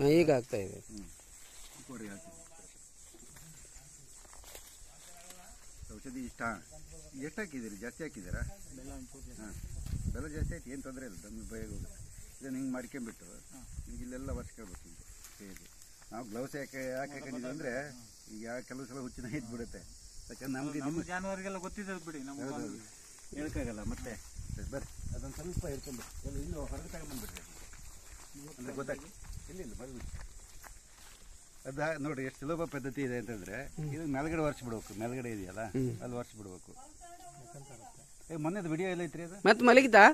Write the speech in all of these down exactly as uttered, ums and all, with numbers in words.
ಈಗ ಆಗ್ತಾ ಇದೆ. ಕೊಡಿ ಹಾಕಿ ಔಷಧಿ ಇಷ್ಟ. ಎಷ್ಟು ಹಾಕಿದ್ದೀರಿ? ಜಾಸ್ತಿ ಹಾಕಿದ್ದೀರಾ? ಹಾಂ, ಬೆಲ್ಲ ಜಾಸ್ತಿ ಆಯ್ತು, ಏನು ತೊಂದರೆ ಇಲ್ಲ, ನಮಗೆ ಬೇಗ ಹೋಗುತ್ತೆ. ಇದನ್ನು ಹಿಂಗೆ ಮಾಡ್ಕೊಂಬಿಟ್ಟು ಈಗ ಇಲ್ಲೆಲ್ಲ ವರ್ಷಕೊಳ್ಬೇಕು. ಈಗ ಹೇಗೆ ನಾವು ಗ್ಲೌಸ್ ಯಾಕೆ ಯಾಕೆ ಹಾಕೊಂಡಿದ್ವಿ ಅಂದರೆ ಈಗ ಕೆಲವು ಸಲ ಹುಚ್ಚಿನ ಇದ್ಬಿಡುತ್ತೆ. ಯಾಕಂದ್ರೆ ನಮಗೆ ನಮ್ಮ ಜಾನುವಾರಿಗೆಲ್ಲ ಗೊತ್ತಿದೆ ಬಿಡಿ, ನಮ್ಗೆ ಹೇಳ್ಕಾಗಲ್ಲ. ಮತ್ತೆ ಬರ್ರಿ ಅದೊಂದು ಸ್ವಲ್ಪ ಇಟ್ಕೊಂಡು ಎಲ್ಲ ಇನ್ನು ಹೊರಗೆ ತಗೊಂಡ್ಬಂದ್ಬಿಟ್ರಿ ಅಂದರೆ ಗೊತ್ತಾಗಿ ಇಲ್ಲ ಇಲ್ಲ ಬಂದ್ಬಿಟ್ಟು ಅದ ನೋಡಿರಿ ಎಷ್ಟು ಸುಲಭ ಪದ್ಧತಿ ಇದೆ ಅಂತಂದರೆ ಇದು ಮೇಲ್ಗಡೆ ಒರೆಸ್ಬಿಡ್ಬೇಕು. ಮೇಲ್ಗಡೆ ಇದೆಯಲ್ಲ ಅಲ್ಲಿ ಒರೆಸ್ಬಿಡ್ಬೇಕು. ಏ ಮೊನ್ನೆದು ವಿಡಿಯೋ ಎಲ್ಲ ಐತ್ರಿ ಅದು ಮತ್ತೆ ಮಲಗಿತಾ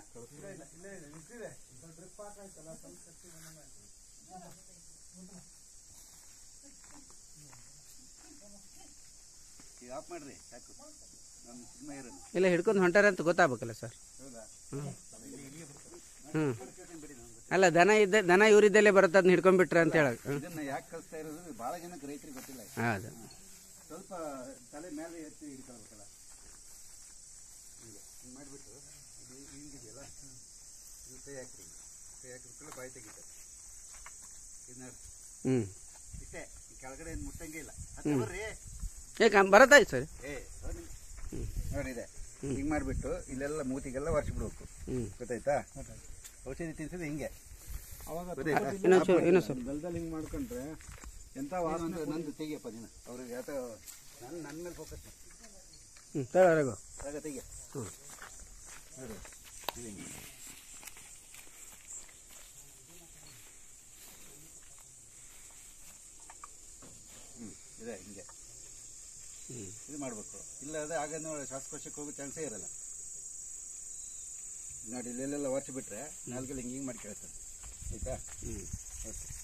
ಆಫ್ ಮಾಡ್ರಿ ಸಾಕು. ನಾನು ಸುಮ್ಮನೆ ಇರೋದು ಇಲ್ಲ ಹಿಡ್ಕೊಂಡು ಹೊಂಟಾರ ಅಂತ ಗೊತ್ತಾಗಬೇಕಲ್ಲ ಸರ್. ಹ್ಞೂ ಹ್ಞೂ ಅಲ್ಲ ದನ ಇದ್ದ ದನ ಇವರಿದ್ದಲ್ಲೇ ಬರುತ್ತೆ ಅದನ್ನ ಹಿಡ್ಕೊಂಡ್ಬಿಟ್ರೆ ಅಂತ ಹೇಳಕ್. ಇದನ್ನ ಯಾಕೆ ಕಲಿಸ್ತಾ ಇರೋದು ಭಾಳ ಜನಕ್ಕೆ ರೈತರಿಗೆ ಗೊತ್ತಿಲ್ಲ. ಹೌದು, ಸ್ವಲ್ಪ ತಲೆ ಮೇಲೆ ಎತ್ತಿ ಹಿಡ್ಕೊಳ್ಬೇಕಲ್ಲ. ಹಿಂಗೆ ಹಿಂಗೆ ಮಾಡಿಬಿಟ್ಟು ಇದು ಹಿಂಗಿದೆಯಲ್ಲ, ಇದು ಕೈ ಹಾಕ್ರಿ. ಕೈ ಹಾಕಿಬಿಟ್ಟು ಬಾಯಿ ತೆಗಿತಾರೆ. ಇದು ಹ್ಞೂ ಇಷ್ಟೇ, ಈ ಕೆಳಗಡೆ ಏನು ಮುಟ್ಟಂಗೆ ಇಲ್ಲ. ಅದು ಬರ್ರಿ ಏಕೆ ಬರತ್ತಾಯ್ತು ಸರ್. ಏ ನೋಡಿದೆ ಹಿಂಗೆ ಮಾಡಿಬಿಟ್ಟು ಇಲ್ಲೆಲ್ಲ ಮೂತಿಗೆಲ್ಲ ಒರೆಸ್ಬಿಡ್ಬೇಕು. ಗೊತ್ತಾಯ್ತಾ? ಔಷಧಿ ತಿನ್ಸಿದ್ರೆ ಹಿಂಗೆ ಬೆಲ್ದಲ್ಲಿ ಹಿಂಗೆ ಮಾಡ್ಕೊಂಡ್ರೆ ಎಂಥ ವಾಸನೆ. ನಂದು ತೆಗಿಯಪ್ಪ ನೀನು ಅವ್ರಿಗೆ ಯಾತ ನನ್ನ ನನ್ನ ಮೇಲೆ ಫೋಕಸ್ ಹ್ಞೂ ತಗೊಳಗೋ ಆಗ ತೆಗಿಯ. ಹ್ಞೂ ನೋಡಿ ಹಿಂಗೆ ಹ್ಞೂ ಇದೆ ಹಿಂಗೆ ಇದು ಮಾಡಬೇಕು. ಇಲ್ಲದೆ ಆಗ ನೋಡಿ ಶ್ವಾಸಕೋಶಕ್ಕೆ ಹೋಗೋ ಚಾನ್ಸೇ ಇರಲ್ಲ. ನೋಡಿ ಇಲ್ಲೆಲ್ಲ ಒರೆಸಿಬಿಟ್ರೆ ನಾಲ್ಕಲ್ಲಿ ಹಿಂಗೆ ಹಿಂಗೆ ಮಾಡಿ ಕೇಳ್ತಾರೆ. ಆಯಿತಾ? ಹ್ಞೂ ಓಕೆ.